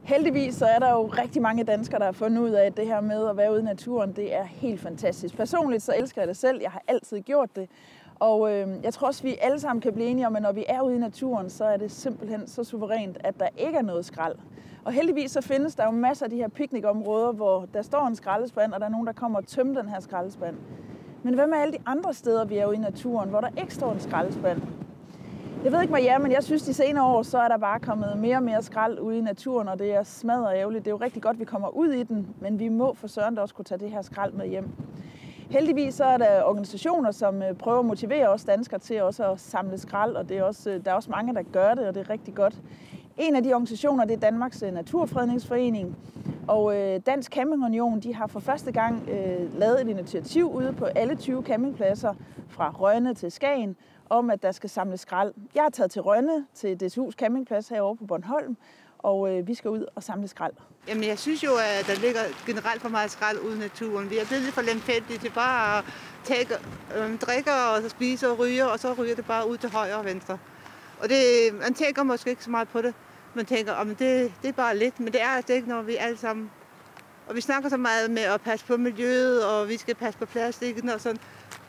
Heldigvis så er der jo rigtig mange danskere, der har fundet ud af, at det her med at være ude i naturen, det er helt fantastisk. Personligt så elsker jeg det selv. Jeg har altid gjort det. Og jeg tror også, vi alle sammen kan blive enige om, at når vi er ude i naturen, så er det simpelthen så suverænt, at der ikke er noget skrald. Og heldigvis så findes der jo masser af de her piknikområder, hvor der står en skraldespand, og der er nogen, der kommer og tømmer den her skraldespand. Men hvad med alle de andre steder, vi er ude i naturen, hvor der ikke står en skraldespand? Jeg ved ikke med jer, men jeg synes, de senere år, så er der bare kommet mere og mere skrald ude i naturen, og det er smadret ærgerligt. Det er jo rigtig godt, at vi kommer ud i den, men vi må for søren også kunne tage det her skrald med hjem. Heldigvis så er der organisationer, som prøver at motivere os danskere til også at samle skrald, og det er også, der er også mange, der gør det, og det er rigtig godt. En af de organisationer, det er Danmarks Naturfredningsforening, og Dansk Camping Union, de har for første gang lavet et initiativ ude på alle 20 campingpladser fra Rønne til Skagen, om at der skal samles skrald. Jeg har taget til Rønne, til DSU's campingplads herovre på Bornholm, og vi skal ud og samle skrald. Jamen jeg synes jo, at der ligger generelt for meget skrald ude i naturen. Vi er blevet lidt for lemfældige til bare at tage, drikker og spise og ryger, og så ryger det bare ud til højre og venstre. Og man tænker måske ikke så meget på det. Man tænker, at det er bare lidt, men det er altså ikke, når vi alle sammen... Og vi snakker så meget med at passe på miljøet, og vi skal passe på plastikken og sådan.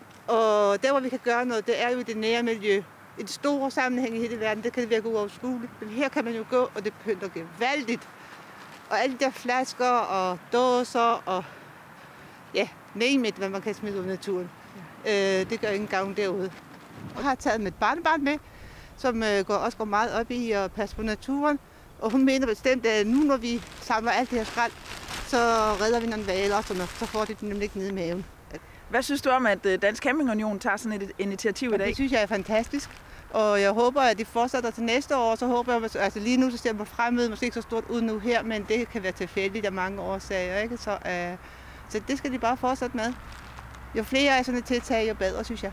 Og der, hvor vi kan gøre noget, det er jo i det nære miljø. I det store sammenhæng i hele verden, det kan det virke uoverskueligt. Men her kan man jo gå, og det pynter gevaldigt. Og alle de der flasker og dåser og ja, name it, hvad man kan smide ud i naturen. Det gør ingen gavn derude. Jeg har taget mit barnebarn med, som også går meget op i at passe på naturen. Og hun mener bestemt, at nu når vi samler alt det her skrald, så redder vi nogle valer, så får de nemlig ikke ned i maven. Hvad synes du om, at Dansk Camping Union tager sådan et initiativ i dag? Det synes jeg er fantastisk. Og jeg håber, at de fortsætter til næste år. Så håber jeg, altså lige nu så ser man fremmed, måske ikke så stort ud nu her, men det kan være tilfældigt af mange årsager, ikke? Så det skal de bare fortsætte med. Jo flere af sådan et tiltag, jo bedre, synes jeg.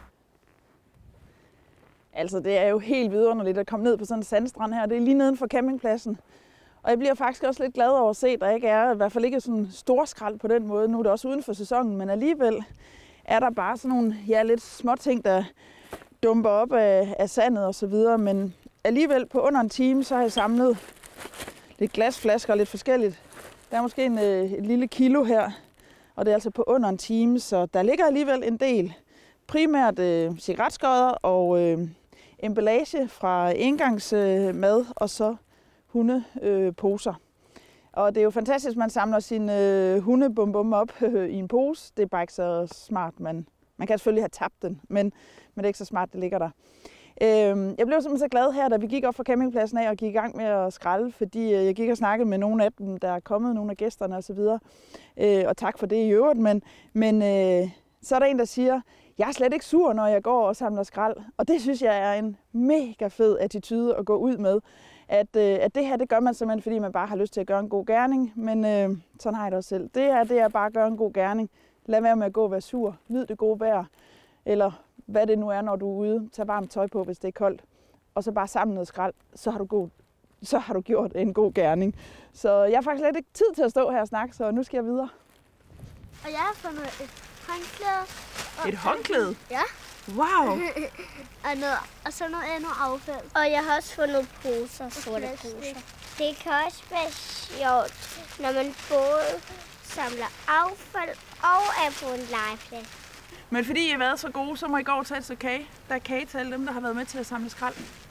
Altså, det er jo helt vidunderligt at komme ned på sådan en sandstrand her. Det er lige neden for campingpladsen. Og jeg bliver faktisk også lidt glad over at se, at der ikke er, i hvert fald ikke sådan stor skrald på den måde. Nu er det også uden for sæsonen, men alligevel er der bare sådan nogle lidt små ting, der dumper op af sandet og så videre. Men alligevel på under en time, så har jeg samlet lidt glasflasker og lidt forskelligt. Der er måske et lille kilo her, og det er altså på under en time, så der ligger alligevel en del. Primært cigaretskodder og emballage fra engangsmad og så hundeposer. Og det er jo fantastisk, at man samler sin hundebum op i en pose. Det er bare ikke så smart. Man kan selvfølgelig have tabt den, men det er ikke så smart, det ligger der. Jeg blev simpelthen så glad her, da vi gik op fra campingpladsen af og gik i gang med at skralde, fordi jeg gik og snakkede med nogle af dem, der er kommet, nogle af gæsterne osv. Og tak for det i øvrigt, men så er der en, der siger, jeg er slet ikke sur, når jeg går og samler skrald. Og det synes jeg er en mega fed attitude at gå ud med. At det her, det gør man simpelthen, fordi man bare har lyst til at gøre en god gerning. Men sådan har jeg det også selv. Det her, det er bare at gøre en god gerning. Lad være med at gå og være sur. Nyd det gode vejr. Eller hvad det nu er, når du er ude. Tag varmt tøj på, hvis det er koldt. Og så bare samle noget skrald. Så har du gjort en god gerning. Så jeg har faktisk slet ikke tid til at stå her og snakke, så nu skal jeg videre. Og jeg har fundet et håndklæde. Et håndklæde? Ja. Wow! og så noget andet affald. Og jeg har også fundet poser, sorte poser. Det kan også være sjovt, når man både samler affald og er på en legeplads. Men fordi I har været så gode, så må I gå og tage et stykke kage. Der er kage til alle dem, der har været med til at samle skrald.